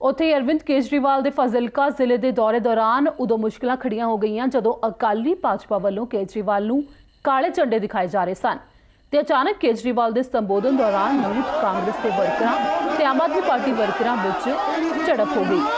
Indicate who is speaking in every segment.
Speaker 1: ਉੱਥੇ ਅਰਵਿੰਦ ਕੇਜਰੀਵਾਲ ਦੇ ਫਾਜ਼ਿਲਕਾ ਜ਼ਿਲ੍ਹੇ ਦੇ ਦੌਰੇ ਦੌਰਾਨ ਉਦੋਂ ਮੁਸ਼ਕਲਾਂ ਖੜੀਆਂ ਹੋ ਗਈਆਂ ਜਦੋਂ ਅਕਾਲੀ ਭਾਜਪਾ ਵੱਲੋਂ ਕੇਜਰੀਵਾਲ ਨੂੰ ਕਾਲੇ ਝੰਡੇ ਦਿਖਾਏ ਜਾ ਰਹੇ ਸਨ ਤੇ ਅਚਾਨਕ ਕੇਜਰੀਵਾਲ ਦੇ ਸੰਬੋਧਨ ਦੌਰਾਨ ਯੂਥ ਕਾਂਗਰਸ ਦੇ ਵਰਕਰਾਂ ਤੇ ਆਮ ਆਦਮੀ ਪਾਰਟੀ ਵਰਕਰਾਂ ਵਿੱਚ ਝੜਪ ਹੋ ਗਈ।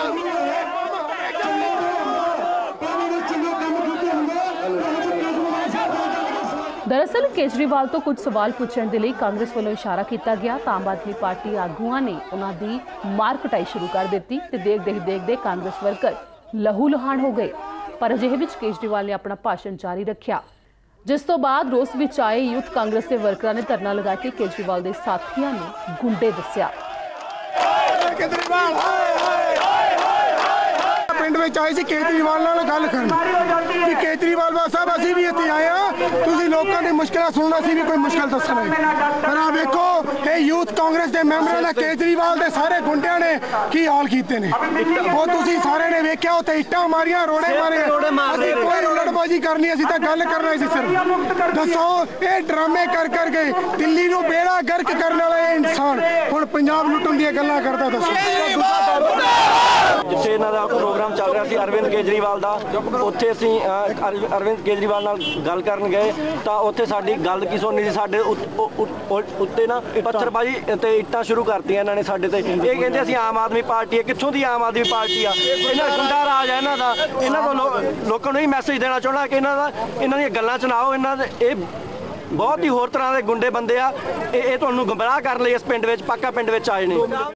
Speaker 1: दरअसल केजरीवाल तो कुछ सवाल पूछने के लिए कांग्रेस वालों इशारा किया गया तो आम आदमी पार्टी आगुआं ने उन्होंने मार कटाई शुरू कर दी ते देखते कांग्रेस वर्कर लहू लुहान हो गए। पर अजिहे विच केजरीवाल ने अपना भाषण जारी रखा, जिस तो बाद रोस विच आए यूथ कांग्रेस के वर्करां ने धरना लगा के केजरीवाल के साथियों ने गुंडे दस्सिया।
Speaker 2: पिंड में आए सी केजरीवाल नाल गल करन कि केजरीवाल साहब असीं भी इत्थे आए हां, तुसीं लोकां दी मुश्किलां सुणना, असीं भी कोई मुश्किल दस्सना है। पर आ वेखो ये यूथ कांग्रेस के मैंबरां ने केजरीवाल दे सारे गुंडियां ने की हाल कीते ने, वो तुसीं सारे ने वेख्या उत्थे इट्टां मारियां, रोड़े मारे। असीं कोई हुल्लड़बाजी करनी, असीं तां गल करना सी सिर्फ। दसो ये ड्रामे कर के दिल्ली नूं बेड़ा गर्क करने वाला इंसान हुण पंजाब लुੱਟਣ ਦੀਆਂ ਗੱਲਾਂ करदा। दसो
Speaker 3: जिथे इन्हां दा प्रोग्राम चल रहा सी अरविंद केजरीवाल का, उत्थे असीं अरविंद केजरीवाल नाल गल करन गए तो उत्थे साडी गल की सुननी सी, साडे उत्ते ना पत्थरबाजी ते इट्टां शुरू करतीआं इन्हां ने साडे ते। ये कहंदे असीं आम आदमी पार्टी है, कित्थों दी आम आदमी पार्टी आ? इन्हां गुंडा राज है इन्हां दा। इन्हां तों लोकां नूं मैसेज देना चाहुंदा कि इन्हां दी गल्लां च ना आओ। इन्हां दे ਇਹ बहुत ही होर तरह के गुंडे बंदे आ, ਇਹ ਤੁਹਾਨੂੰ ਗੁੰਮਰਾਹ ਕਰਨ ਲਈ ਇਸ ਪਿੰਡ ਵਿੱਚ ਪਾਕਾ ਪਿੰਡ ਵਿੱਚ ਆਏ ਨੇ।